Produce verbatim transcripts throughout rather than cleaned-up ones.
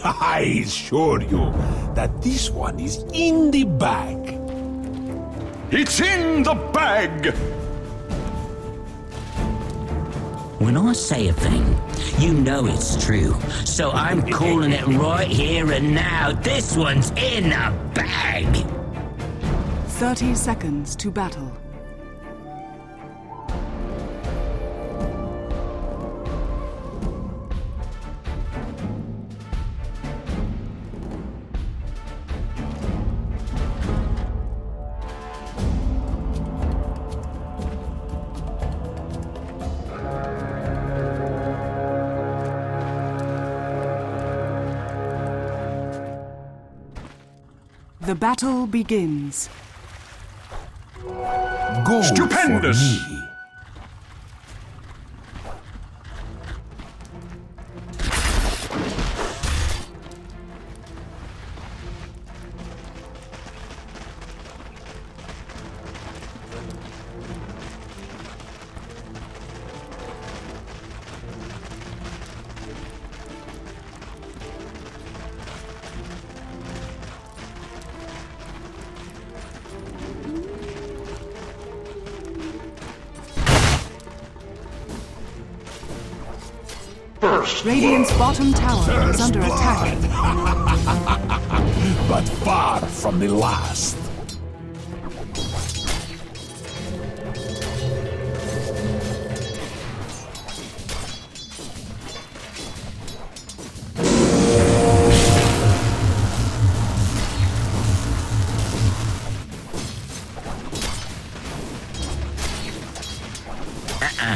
I assure you that this one is in the bag. It's in the bag! When I say a thing, you know it's true. So I'm calling it right here and now. This one's in the bag! thirty seconds to battle. The battle begins. Go Stupendous! for me. First Radiant's bottom tower is First under blood. attack. But far from the last. Uh-uh.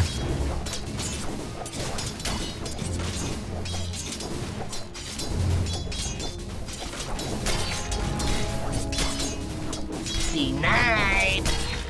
Denied.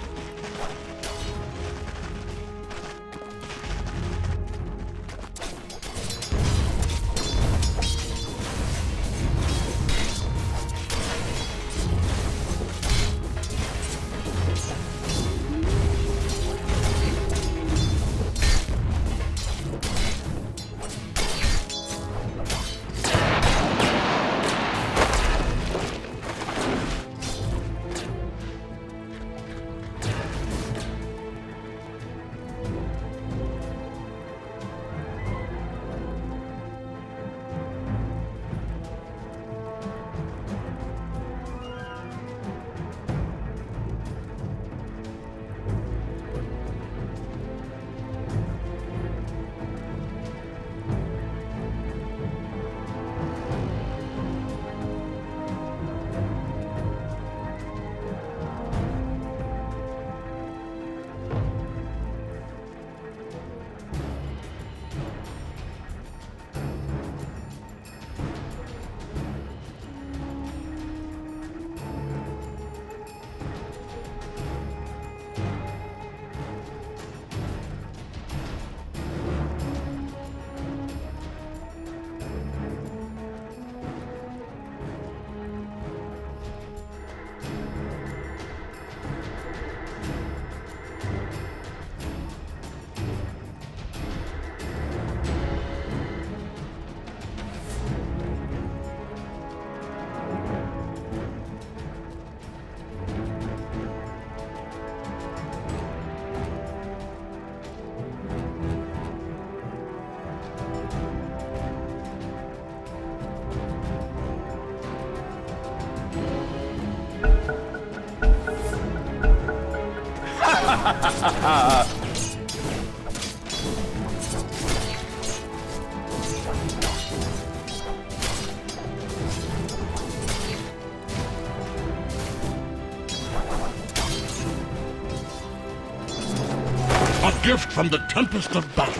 A gift from the Tempest of Battle.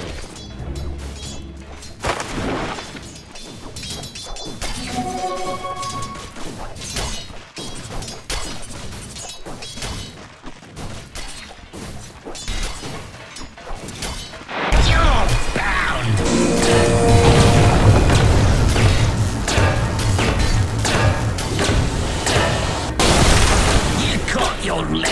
You're bound. You caught your limit.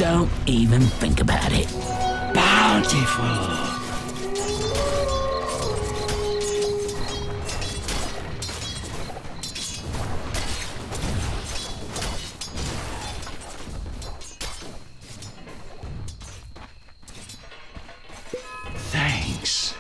Don't even think about it. Bountiful. Thanks.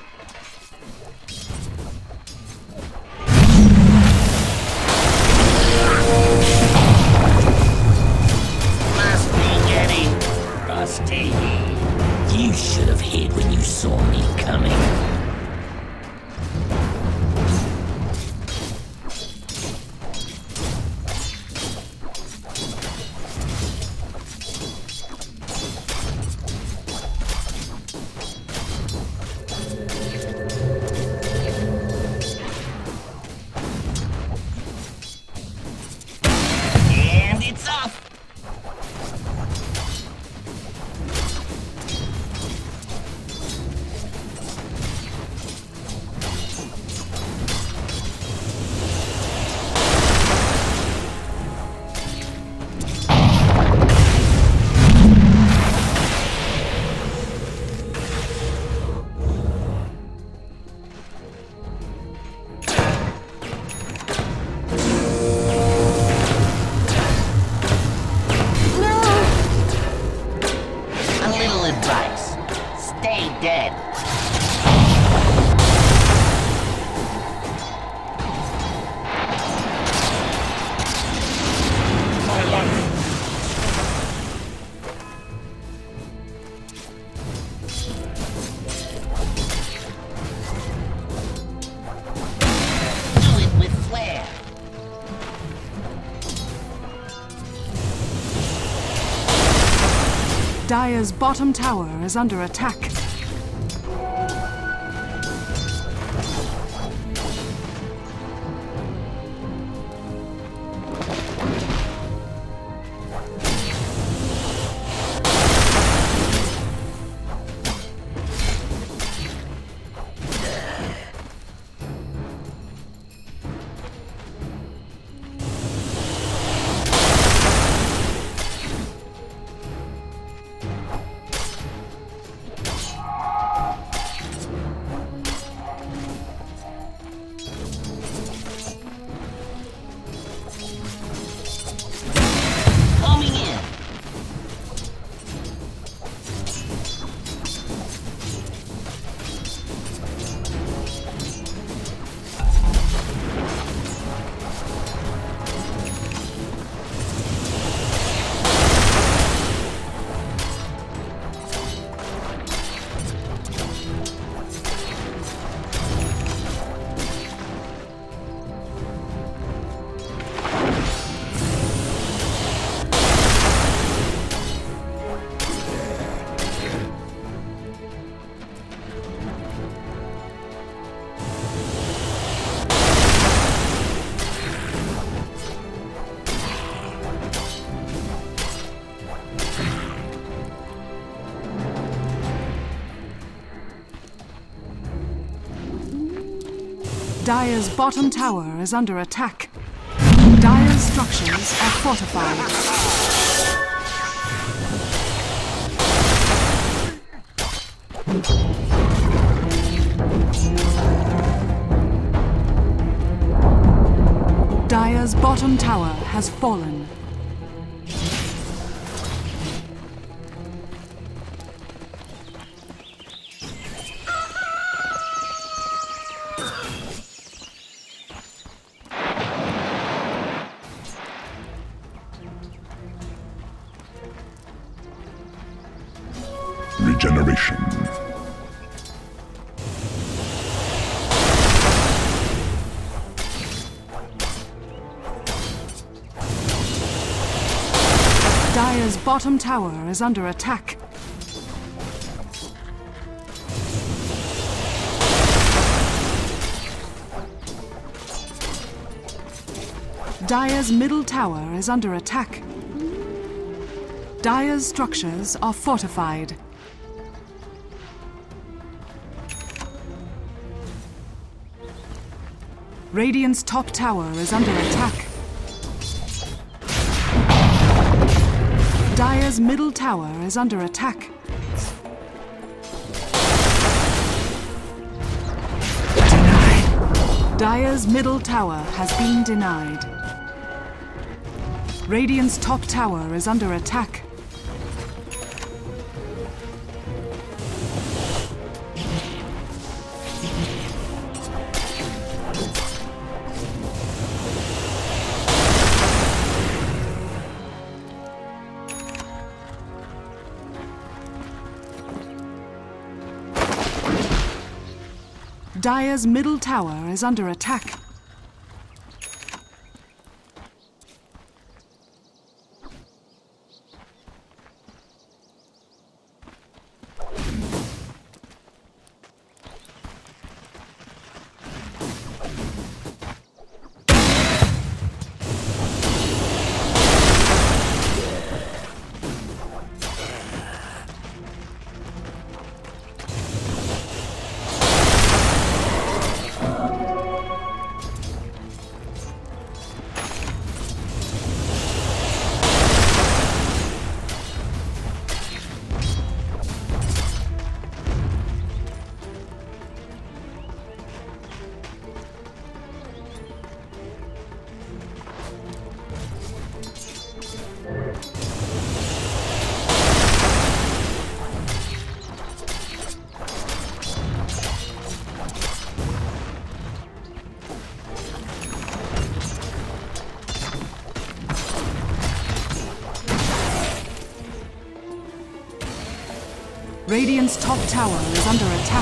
Must be getting rusty. You should have hid when you saw me coming. And it's off! A little advice. Stay dead. My life. Do it with flair. Dire's bottom tower is under attack. Coming in. Dire's bottom tower is under attack. Dire's structures are fortified. Dire's bottom tower has fallen. Regeneration. Dire's bottom tower is under attack. Dire's middle tower is under attack. Dire's structures are fortified. Radiant's top tower is under attack. Dire Dire's middle tower is under attack. Denied. Dire's middle tower has been denied. Radiant's top tower is under attack. Dire's middle tower is under attack. Radiant's top tower is under attack.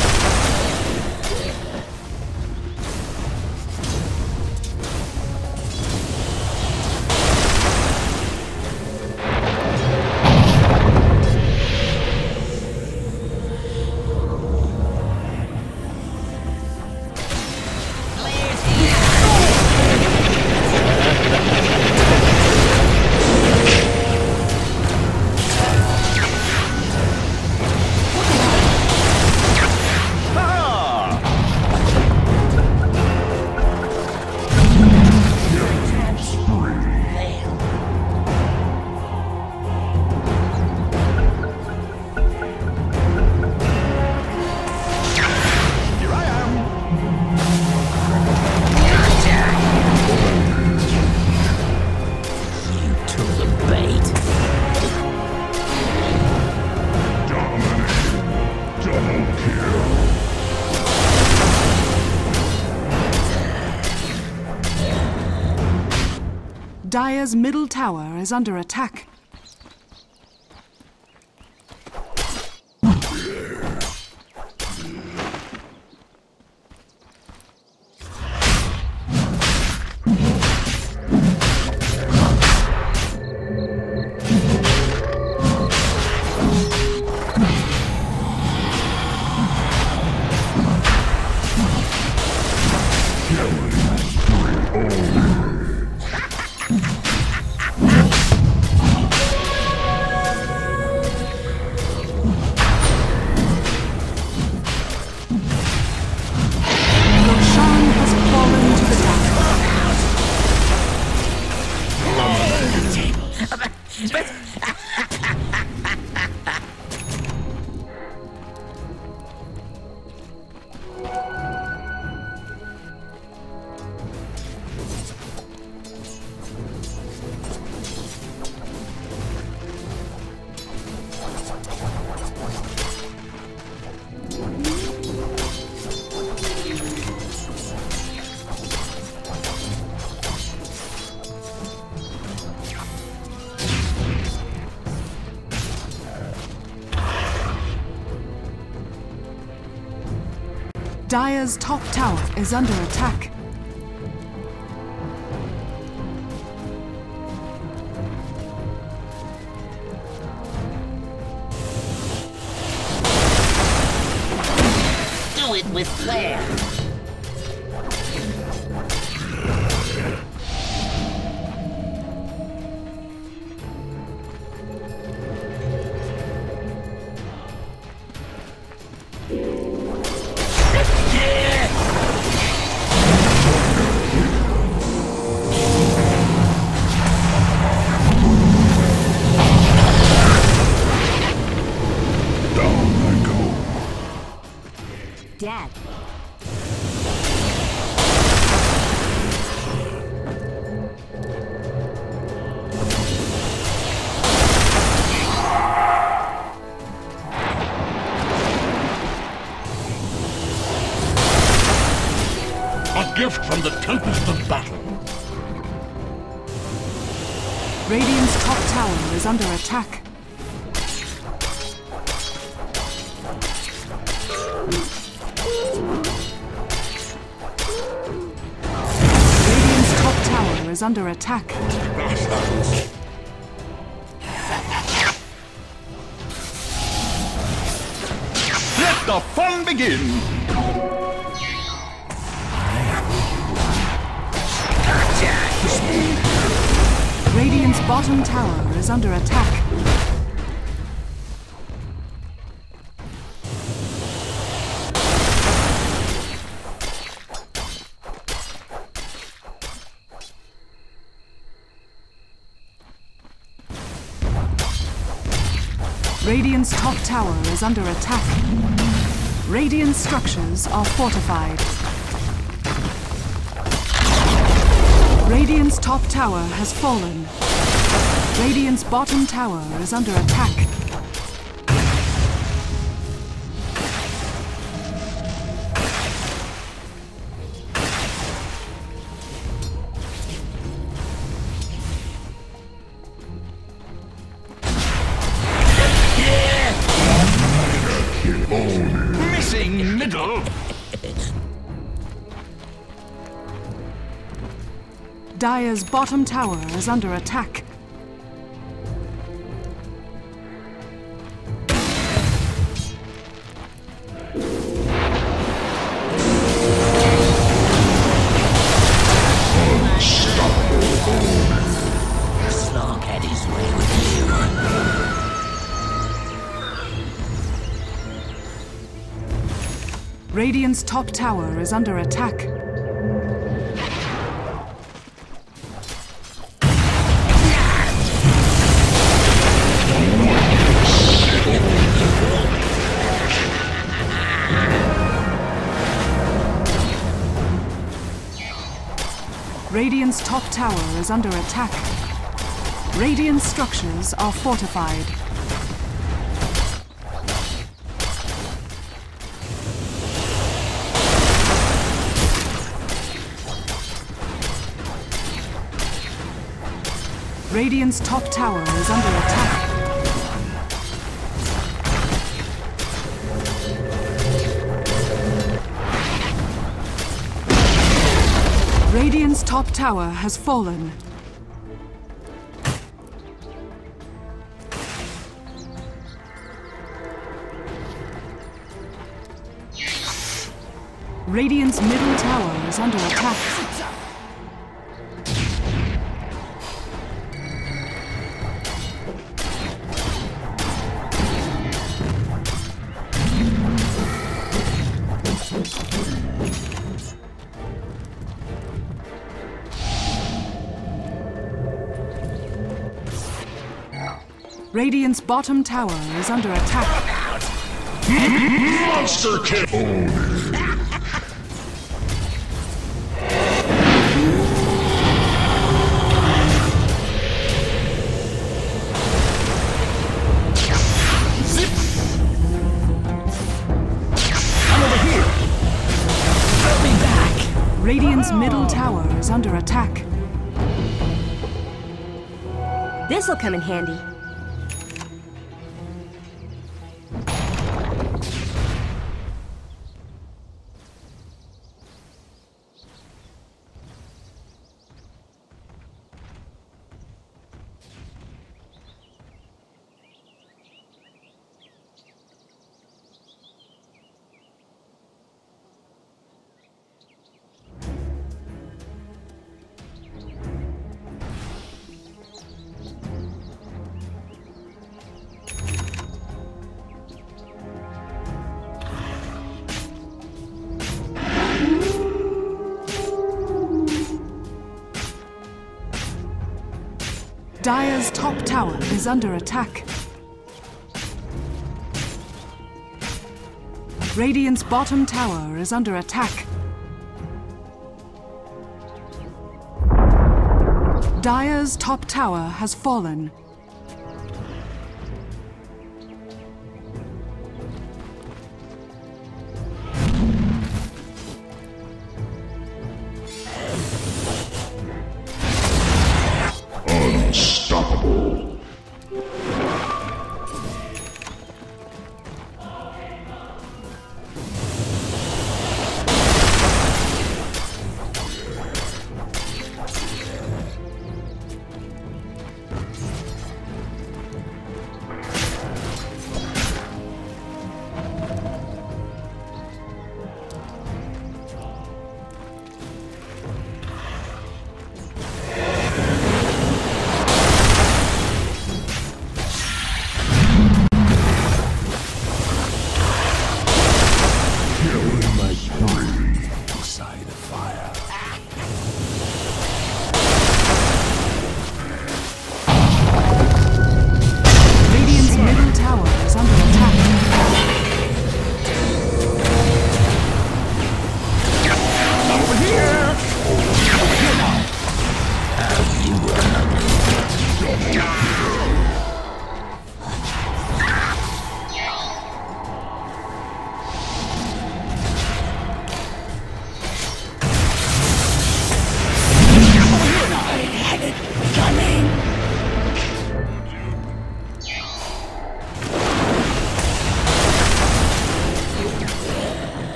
Dire's middle tower is under attack. Dire's top tower is under attack. Do it with flair. tempest of battle. Radiant's top tower is under attack. Radiant's top tower is under attack. Let the fun begin! Radiant's bottom tower is under attack. Radiant's top tower is under attack. Radiant structures are fortified. Radiant's top tower has fallen. Radiant's bottom tower is under attack. Missing middle! Dire's bottom tower is under attack. Slog had his way with you. Radiant's top tower is under attack. Radiant's top tower is under attack. Radiant structures are fortified. Radiant's top tower is under attack. Radiant's top tower has fallen. Radiant's middle tower is under attack. Radiant's bottom tower is under attack. Monster kill! Zip! I'm over here! Help me back! Radiant's middle tower is under attack. This'll come in handy. Dire's top tower is under attack. Radiant's bottom tower is under attack. Dire's top tower has fallen.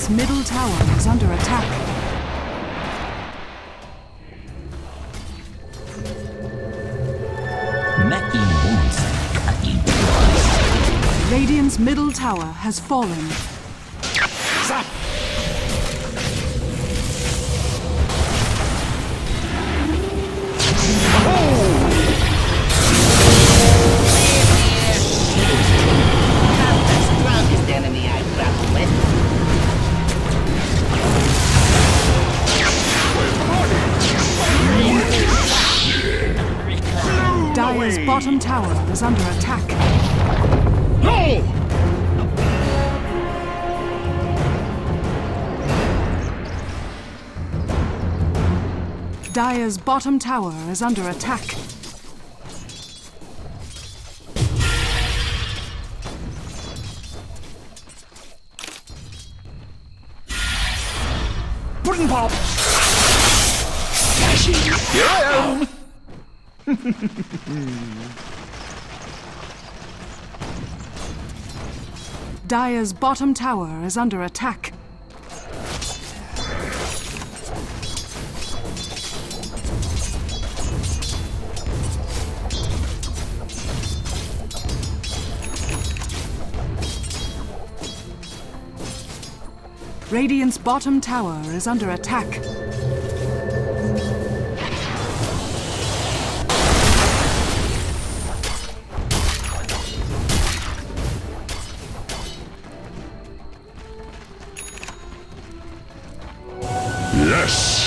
Radiant's middle tower is under attack. Mackie wants to cut you twice. Radiant's middle tower has fallen. Zap! Dire's bottom tower is under attack. No! Dire's bottom tower is under attack. Pudding pop! Here I am! Dire's bottom tower is under attack. Radiant's bottom tower is under attack. Yes!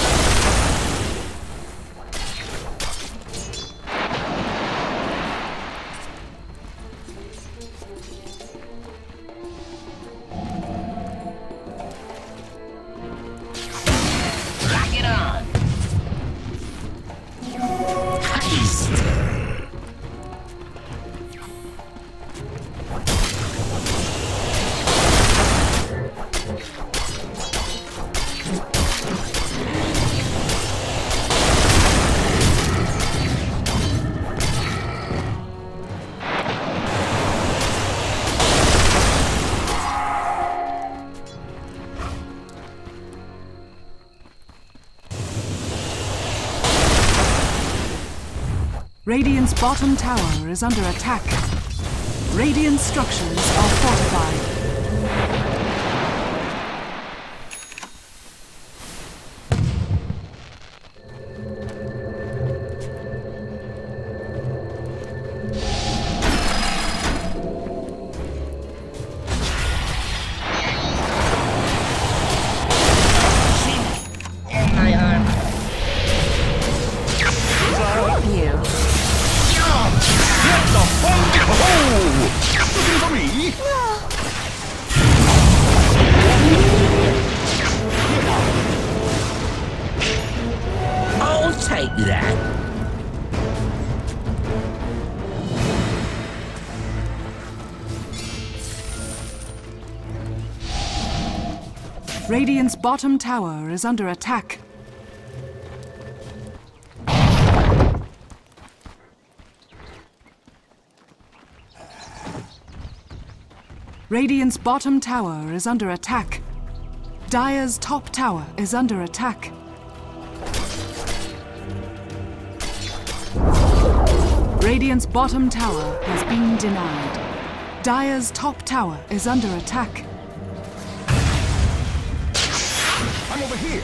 Radiant's bottom tower is under attack. Radiant structures are fortified. Take that. Radiant's bottom tower is under attack. Radiant's bottom tower is under attack. Dire's top tower is under attack. Radiant's bottom tower has been denied. Dire's top tower is under attack. I'm over here!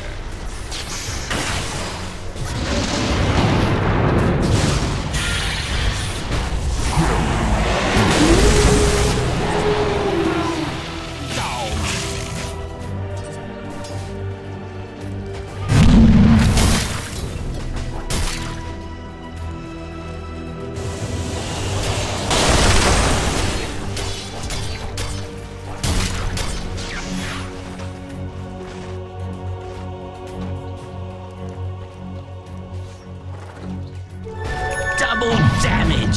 Double damage!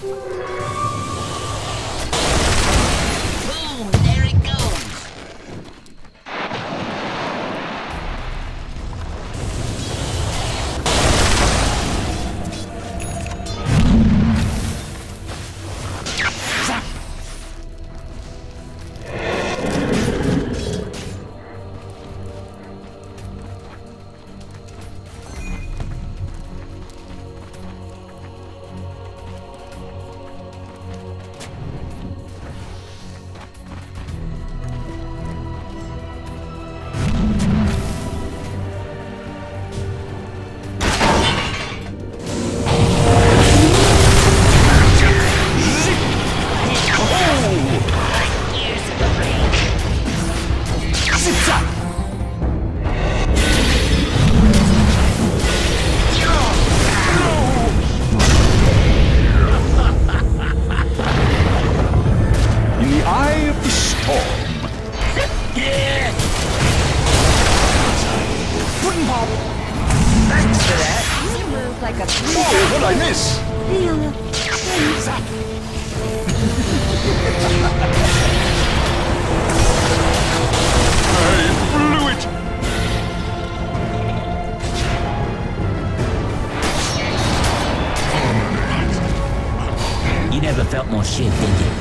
Boom! There it goes! Like a Oh, what'd I miss? I blew it! You never felt more shit, did you?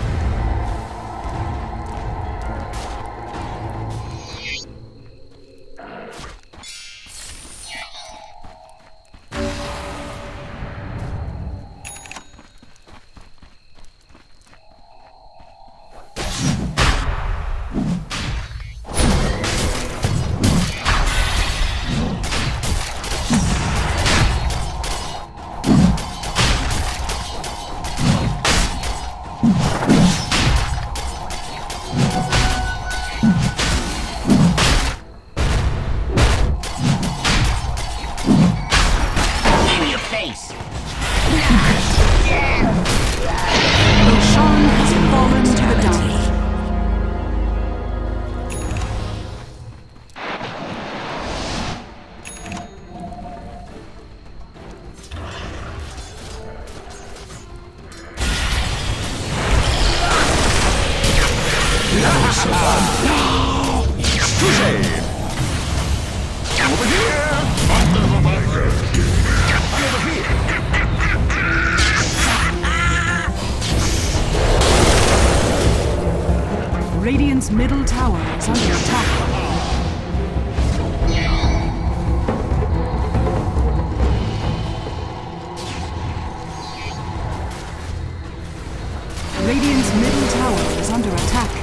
Radiant's middle tower is under attack. Radiant's middle tower is under attack.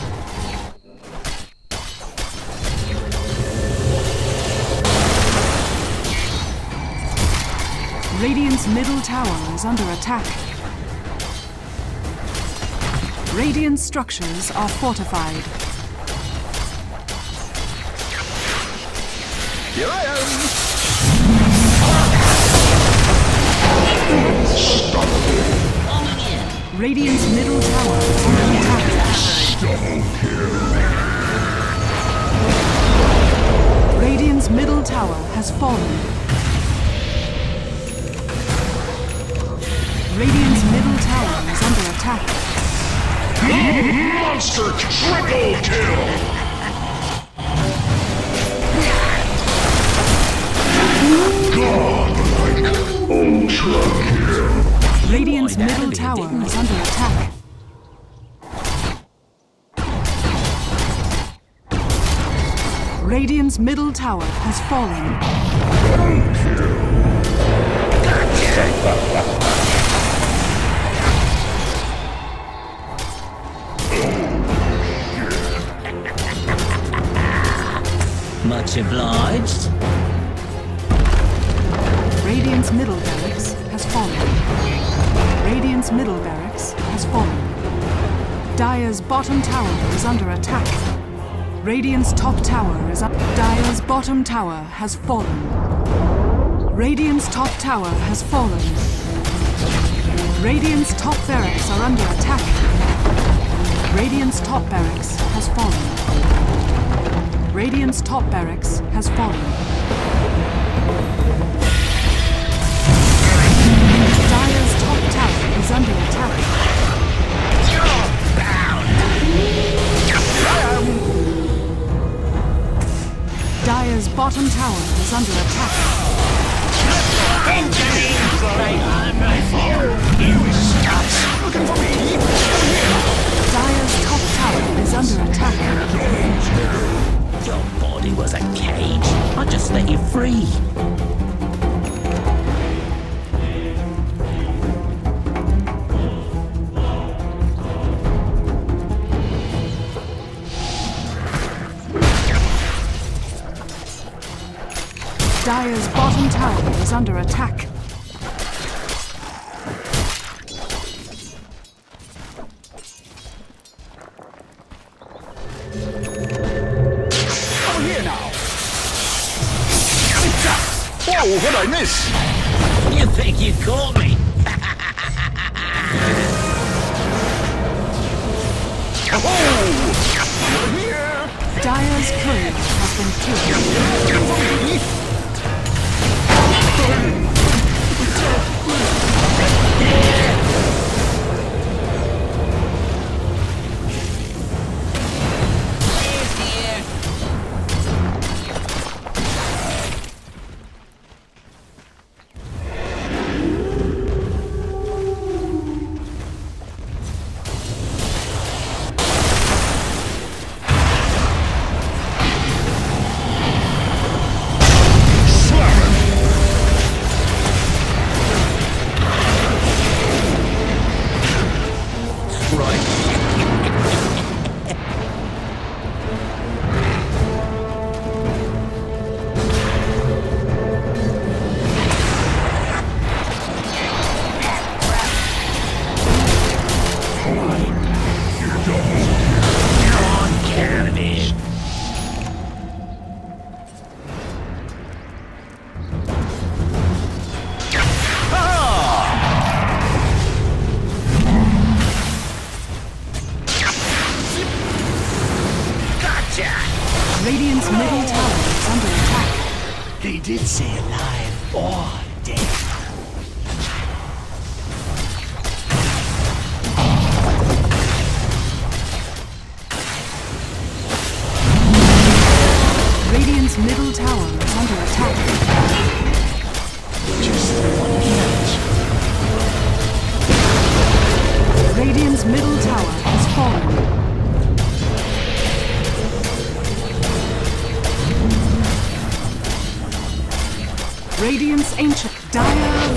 Radiant's middle tower is under attack. Radiant structures are fortified. Here I am! Radiant's middle tower is under attack. Radiant's middle tower has fallen. Radiant's middle tower is under attack. Monster triple kill! Godlike ultra kill! Radiant's middle tower is under attack. Radiant's middle tower has fallen. Much obliged. Radiant's middle barracks has fallen. Radiant's middle barracks has fallen. Dire's bottom tower is under attack. Radiant's top tower is up. Dire's bottom tower has fallen. Radiant's top tower has fallen. Radiant's top barracks are under attack. Radiant's top barracks has fallen. Radiant's top barracks has fallen. Dire's top tower is Dire's bottom tower is under attack. Over here now. Whoa, what'd I miss? You think you caught me? Oh! Over here! Dire's courier has been killed. Radiant's middle tower is under attack. They did say alive or dead. Radiant's middle tower is under attack. Just one minute. Radiant's middle tower has fallen. Radiant's ancient Dire